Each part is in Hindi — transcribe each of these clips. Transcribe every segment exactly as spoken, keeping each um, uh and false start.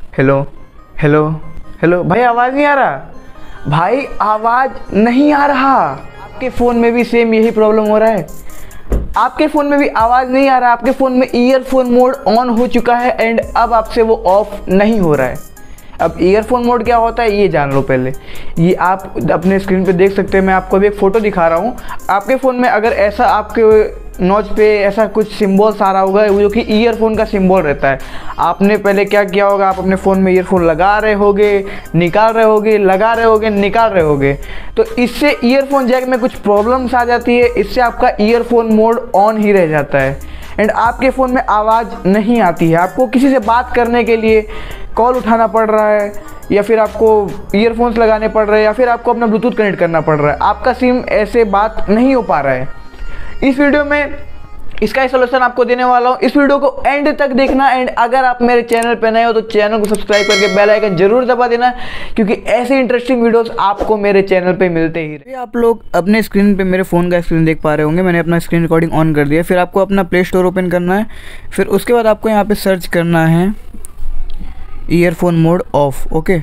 हेलो हेलो हेलो भाई, आवाज़ नहीं आ रहा भाई, आवाज़ नहीं आ रहा। आपके फ़ोन में भी सेम यही प्रॉब्लम हो रहा है, आपके फ़ोन में भी आवाज़ नहीं आ रहा, आपके फ़ोन में ईयरफोन मोड ऑन हो चुका है एंड अब आपसे वो ऑफ नहीं हो रहा है। अब ईयरफोन मोड क्या होता है ये जान लो पहले। ये आप अपने स्क्रीन पे देख सकते हैं, मैं आपको अभी एक फ़ोटो दिखा रहा हूँ। आपके फ़ोन में अगर ऐसा आपके नोच पे ऐसा कुछ सिम्बॉल्स आ रहा होगा जो कि ईयरफोन का सिंबल रहता है, आपने पहले क्या किया होगा, आप अपने फ़ोन में ईयरफोन लगा रहे होगे, निकाल रहे होगे, लगा रहे होगे, निकाल रहे होगे, तो इससे ईयरफोन जैक में कुछ प्रॉब्लम्स आ जाती है। इससे आपका ईयरफोन मोड ऑन ही रह जाता है एंड आपके फ़ोन में आवाज़ नहीं आती है। आपको किसी से बात करने के लिए कॉल उठाना पड़ रहा है या फिर आपको ईयरफोन्स लगाने पड़ रहे हैं या फिर आपको अपना ब्लूटूथ कनेक्ट करना पड़ रहा है, आपका सिम ऐसे बात नहीं हो पा रहा है। इस वीडियो में इसका सॉल्यूशन आपको देने वाला हूँ। इस वीडियो को एंड तक देखना एंड अगर आप मेरे चैनल पे नए हो तो चैनल को सब्सक्राइब करके बेल आइकन जरूर दबा देना, क्योंकि ऐसे इंटरेस्टिंग वीडियोस आपको मेरे चैनल पे मिलते ही रहे। आप लोग अपने स्क्रीन पे मेरे फ़ोन का स्क्रीन देख पा रहे होंगे, मैंने अपना स्क्रीन रिकॉर्डिंग ऑन कर दिया। फिर आपको अपना प्ले स्टोर ओपन करना है, फिर उसके बाद आपको यहाँ पर सर्च करना है earphone mode off. Okay,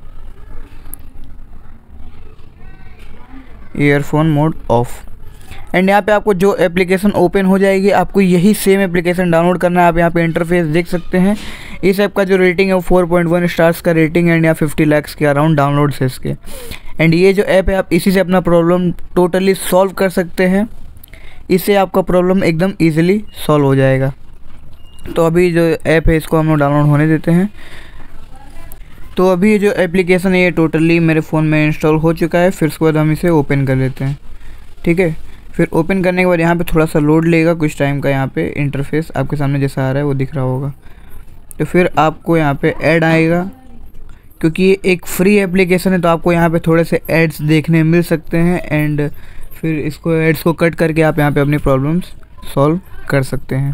earphone mode off and यहाँ पे आपको जो एप्लीकेशन ओपन हो जाएगी आपको यही सेम एप्लीकेशन डाउनलोड करना है। आप यहाँ पे इंटरफेस देख सकते हैं। इस ऐप का जो रेटिंग है वो फोर पॉइंट वन स्टार्स का रेटिंग एंड यहाँ फिफ्टी लाख्स के अराउंड डाउनलोड्स है इसके। एंड ये जो ऐप है आप इसी से अपना प्रॉब्लम टोटली सॉल्व कर सकते हैं। इससे आपका प्रॉब्लम एकदम ईजिली सॉल्व हो जाएगा। तो अभी जो ऐप है इसको हम लोग डाउनलोड होने देते हैं। तो अभी ये जो एप्लीकेशन है ये टोटली मेरे फ़ोन में इंस्टॉल हो चुका है। फिर उसके बाद हम इसे ओपन कर लेते हैं। ठीक है, फिर ओपन करने के बाद यहाँ पे थोड़ा सा लोड लेगा कुछ टाइम का। यहाँ पे इंटरफेस आपके सामने जैसा आ रहा है वो दिख रहा होगा। तो फिर आपको यहाँ पे ऐड आएगा, क्योंकि ये एक फ्री एप्लीकेशन है तो आपको यहाँ पे थोड़े से एड्स देखने मिल सकते हैं एंड फिर इसको एड्स को कट करके आप यहाँ पे अपनी प्रॉब्लम्स सॉल्व कर सकते हैं।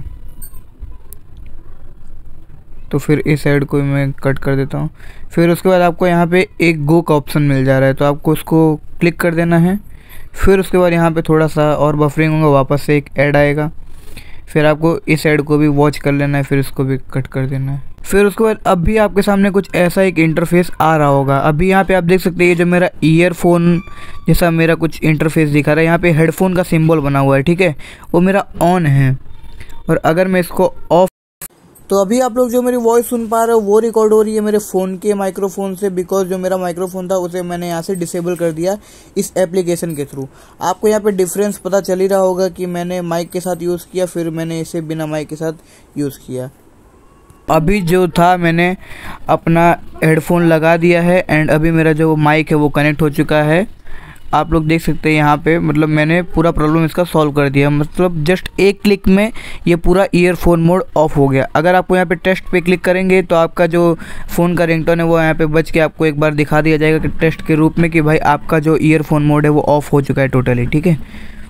तो फिर इस ऐड को मैं कट कर देता हूँ। फिर उसके बाद आपको यहाँ पे एक गो का ऑप्शन मिल जा रहा है, तो आपको उसको क्लिक कर देना है। फिर उसके बाद यहाँ पे थोड़ा सा और बफरिंग होगा, वापस से एक ऐड आएगा। फिर आपको इस ऐड को भी वॉच कर लेना है, फिर इसको भी कट कर देना है। फिर उसके बाद अब भी आपके सामने कुछ ऐसा एक इंटरफेस आ रहा होगा। अभी यहाँ पे आप देख सकते हैं ये जो मेरा ईयरफोन जैसा मेरा कुछ इंटरफेस दिखा रहा है, यहाँ पे हेडफोन का सिंबल बना हुआ है। ठीक है, वो मेरा ऑन है और अगर मैं इसको ऑफ, तो अभी आप लोग जो मेरी वॉइस सुन पा रहे हो वो रिकॉर्ड हो रही है मेरे फ़ोन के माइक्रोफोन से, बिकॉज जो मेरा माइक्रोफोन था उसे मैंने यहाँ से डिसेबल कर दिया इस एप्लीकेशन के थ्रू। आपको यहाँ पे डिफरेंस पता चल ही रहा होगा कि मैंने माइक के साथ यूज़ किया, फिर मैंने इसे बिना माइक के साथ यूज़ किया। अभी जो था मैंने अपना हेडफोन लगा दिया है एंड अभी मेरा जो माइक है वो कनेक्ट हो चुका है। आप लोग देख सकते हैं यहाँ पे, मतलब मैंने पूरा प्रॉब्लम इसका सॉल्व कर दिया। मतलब जस्ट एक क्लिक में ये पूरा ईयरफोन मोड ऑफ हो गया। अगर आपको यहाँ पे टेस्ट पे क्लिक करेंगे तो आपका जो फ़ोन का रिंगटोन है वो यहाँ पे बज के आपको एक बार दिखा दिया जाएगा कि टेस्ट के रूप में कि भाई आपका जो ईयरफोन मोड है वो ऑफ़ हो चुका है टोटली। ठीक है,